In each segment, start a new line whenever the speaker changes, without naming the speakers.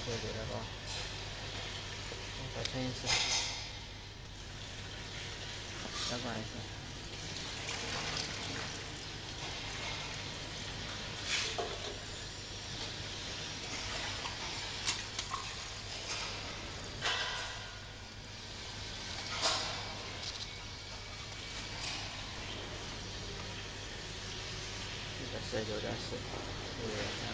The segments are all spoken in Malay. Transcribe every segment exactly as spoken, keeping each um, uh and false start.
对对了吧？再撑一次，再管一次。这个是有点湿，有点像。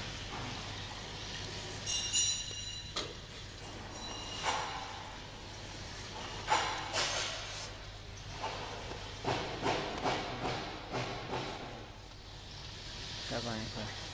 再管一次。